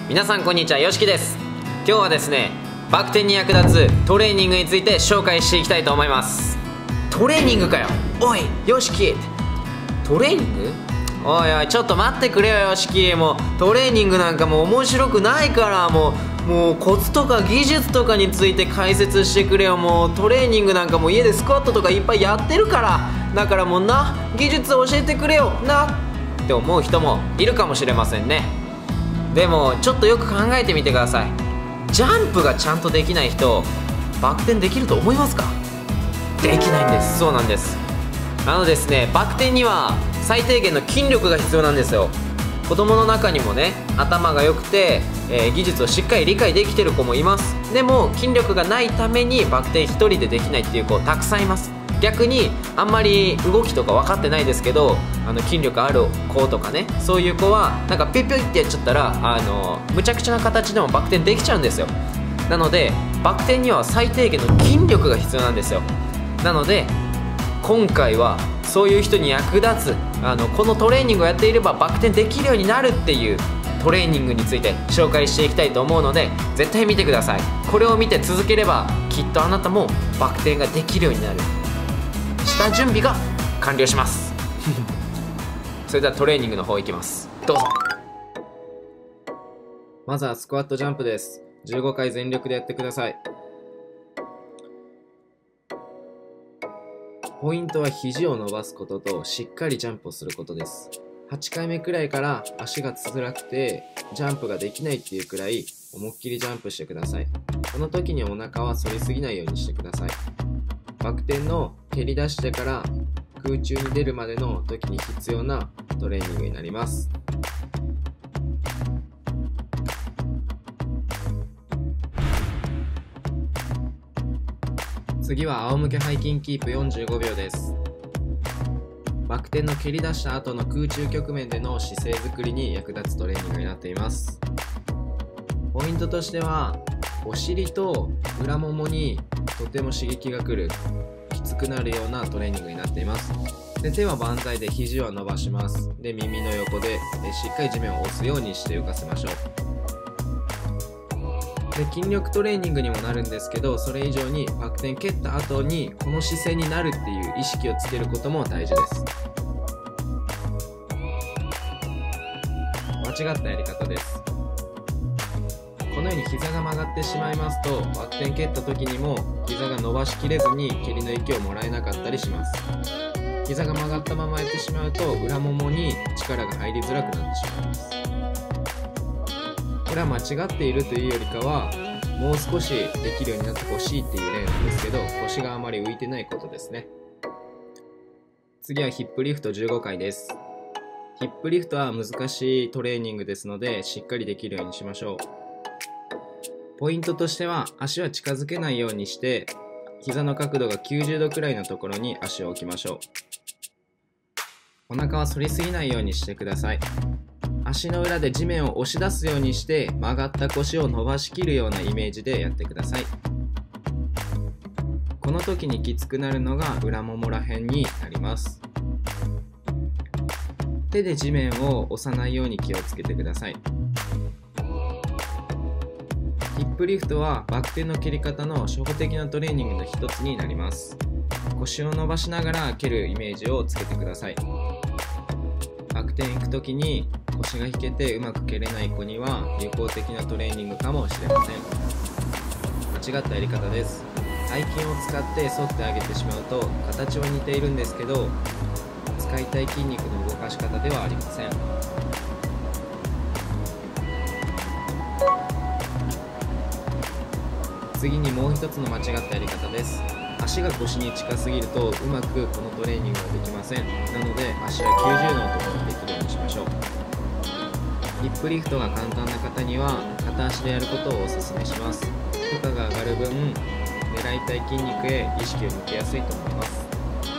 皆さんこんにちは、よしきです。今日はですね、バク転に役立つトレーニングについて紹介していきたいと思います。トレーニングかよ、おいよしき。トレーニング？おいおい、ちょっと待ってくれよよしき。もうトレーニングなんかもう面白くないから、もうコツとか技術とかについて解説してくれよ。もうトレーニングなんかもう家でスクワットとかいっぱいやってるから、だからもうな、技術教えてくれよなって思う人もいるかもしれませんね。でもちょっとよく考えてみてください。ジャンプがちゃんとできない人、バク転できると思いますか？できないんです。そうなんです。ですね、バク転には最低限の筋力が必要なんですよ。子供の中にもね、頭が良くて、技術をしっかり理解できてる子もいます。でも筋力がないためにバク転一人でできないっていう子たくさんいます。逆にあんまり動きとか分かってないですけど、筋力ある子とかね、そういう子はなんかピュッピュッってやっちゃったらむちゃくちゃな形でもバク転できちゃうんですよ。なのでバク転には最低限の筋力が必要なんですよ。なので今回はそういう人に役立つこのトレーニングをやっていればバク転できるようになるっていうトレーニングについて紹介していきたいと思うので、絶対見てください。これを見て続ければきっとあなたもバク転ができるようになる。下準備が完了しますそれではトレーニングの方いきます。どうぞ。まずはスクワットジャンプです。15回全力でやってください。ポイントは肘を伸ばすこととしっかりジャンプをすることです。8回目くらいから足が辛くてジャンプができないっていうくらい思いっきりジャンプしてください。この時にお腹は反りすぎないようにしてください。バク転の蹴り出してから空中に出るまでの時に必要なトレーニングになります。次は仰向け背筋キープ45秒です。バク転の蹴り出した後の空中局面での姿勢作りに役立つトレーニングになっています。ポイントとしてはお尻と裏ももにとても刺激が来る、きつくなるようなトレーニングになっています。で、手は万歳で肘は伸ばします。で、耳の横でしっかり地面を押すようにして浮かせましょう。で、筋力トレーニングにもなるんですけど、それ以上にバク転蹴った後にこの姿勢になるっていう意識をつけることも大事です。間違ったやり方です。このように膝が曲がってしまいますと、バク転蹴った時にも膝が伸ばしきれずに蹴りの勢いをもらえなかったりします。膝が曲がったままやってしまうと裏ももに力が入りづらくなってしまいます。これは間違っているというよりかは、もう少しできるようになってほしいっていう例なんですけど、腰があまり浮いてないことですね。次はヒップリフト15回です。ヒップリフトは難しいトレーニングですので、しっかりできるようにしましょう。ポイントとしては足は近づけないようにして膝の角度が90度くらいのところに足を置きましょう。お腹は反りすぎないようにしてください。足の裏で地面を押し出すようにして曲がった腰を伸ばしきるようなイメージでやってください。この時にきつくなるのが裏ももら辺になります。手で地面を押さないように気をつけてください。ヒップリフトはバク転の蹴り方の初歩的なトレーニングの一つになります。腰を伸ばしながら蹴るイメージをつけてください。バク転行く時に腰が引けてうまく蹴れない子には有効的なトレーニングかもしれません。間違ったやり方です。背筋を使って反ってあげてしまうと形は似ているんですけど、使いたい筋肉の動かし方ではありません。次にもう一つの間違ったやり方です。足が腰に近すぎるとうまくこのトレーニングができません。なので足は90度のところにできるようにしましょう。ヒップリフトが簡単な方には片足でやることをおすすめします。負荷が上がる分、狙いたい筋肉へ意識を向けやすいと思います。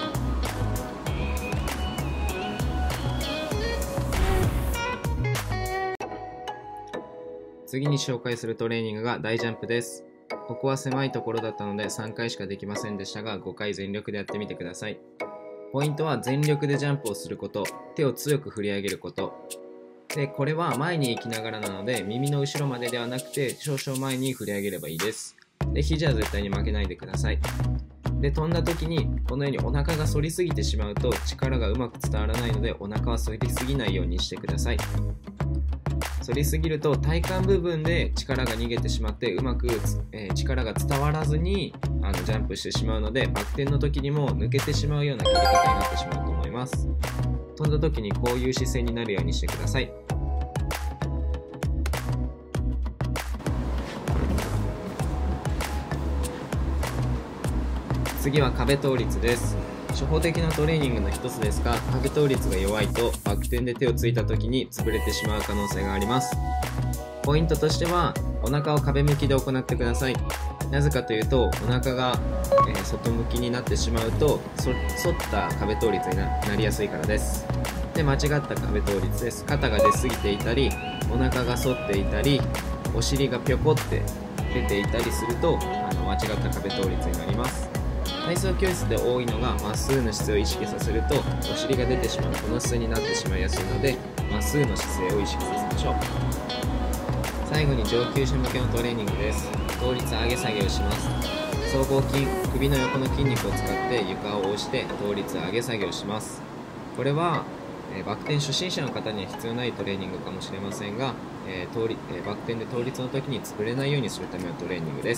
次に紹介するトレーニングが大ジャンプです。ここは狭いところだったので3回しかできませんでしたが、5回全力でやってみてください。ポイントは全力でジャンプをすること、手を強く振り上げること、 でこれは前に行きながらなので、耳の後ろまでではなくて少々前に振り上げればいいです。で肘は絶対に負けないでください。で飛んだ時にこのようにお腹が反りすぎてしまうと力がうまく伝わらないので、お腹は反りすぎないようにしてください。反りすぎると体幹部分で力が逃げてしまってうまく、力が伝わらずにジャンプしてしまうので、バク転の時にも抜けてしまうような切り方になってしまうと思います。飛んだ時にこういう姿勢になるようにしてください。次は壁倒立です。初歩的なトレーニングの一つですが、壁倒立が弱いとバク転で手をついた時に潰れてしまう可能性があります。ポイントとしては、お腹を壁向きで行ってください。なぜかというと、お腹が、外向きになってしまうと反った壁倒立になりやすいからです。で、間違った壁倒立です。肩が出過ぎていたり、お腹が反っていたり、お尻がぴょこって出ていたりすると間違った壁倒立になります。体操教室で多いのがまっすぐの姿勢を意識させるとお尻が出てしまうこの姿勢になってしまいやすいので、まっすぐの姿勢を意識させましょう。最後に上級者向けのトレーニングです。倒立上げ下げをします。僧帽筋、首の横の筋肉を使って床を押して倒立上げ下げをします。これはバク転初心者の方には必要ないトレーニングかもしれませんが、バク転で倒立の時に潰れないようにするためのトレーニングです。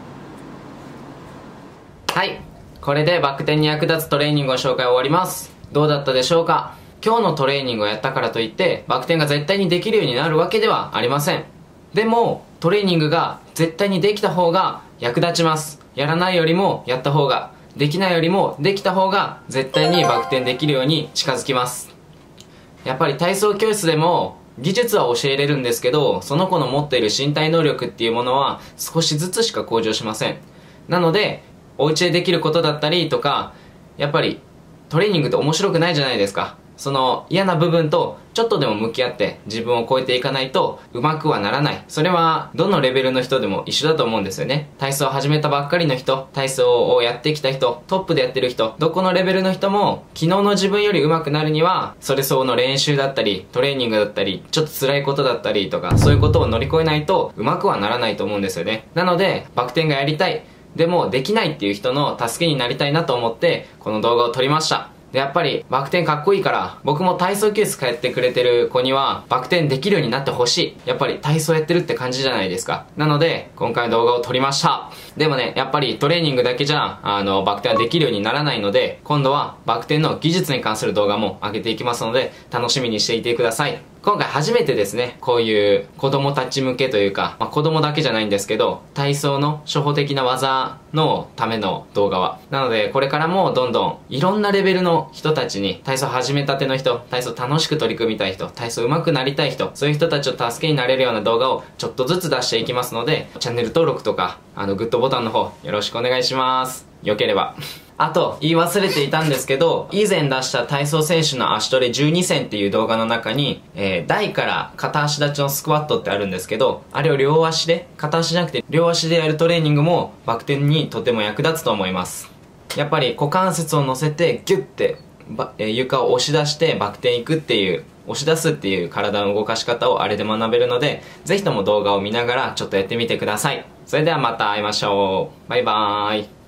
はい、これでバク転に役立つトレーニングの紹介を終わります。どうだったでしょうか。今日のトレーニングをやったからといってバク転が絶対にできるようになるわけではありません。でもトレーニングが絶対にできた方が役立ちます。やらないよりもやった方が、できないよりもできた方が絶対にバク転できるように近づきます。やっぱり体操教室でも技術は教えれるんですけど、その子の持っている身体能力っていうものは少しずつしか向上しません。なのでお家でできることだったりとか、やっぱりトレーニングって面白くないじゃないですか。その嫌な部分とちょっとでも向き合って自分を超えていかないとうまくはならない。それはどのレベルの人でも一緒だと思うんですよね。体操を始めたばっかりの人、体操をやってきた人、トップでやってる人、どこのレベルの人も昨日の自分より上手くなるにはそれ相応の練習だったりトレーニングだったりちょっと辛いことだったりとか、そういうことを乗り越えないとうまくはならないと思うんですよね。なのでバク転がやりたい、でもできないっていう人の助けになりたいなと思ってこの動画を撮りました。で、やっぱりバク転かっこいいから、僕も体操教室通ってくれてる子にはバク転できるようになってほしい。やっぱり体操やってるって感じじゃないですか。なので今回の動画を撮りました。でもね、やっぱりトレーニングだけじゃバク転はできるようにならないので、今度はバク転の技術に関する動画も上げていきますので楽しみにしていてください。今回初めてですね、こういう子供たち向けというか、子供だけじゃないんですけど、体操の初歩的な技のための動画は。なので、これからもどんどんいろんなレベルの人たちに、体操始めたての人、体操楽しく取り組みたい人、体操上手くなりたい人、そういう人たちを助けになれるような動画をちょっとずつ出していきますので、チャンネル登録とか、グッドボタンの方よろしくお願いします。よければ。あと、言い忘れていたんですけど、以前出した体操選手の足トレ12選っていう動画の中に、台から片足立ちのスクワットってあるんですけど、あれを両足で、片足じゃなくて両足でやるトレーニングもバク転にとても役立つと思います。やっぱり股関節を乗せてギュッて、床を押し出してバク転行くっていう、押し出すっていう体の動かし方をあれで学べるので、ぜひとも動画を見ながらちょっとやってみてください。それではまた会いましょう。バイバーイ。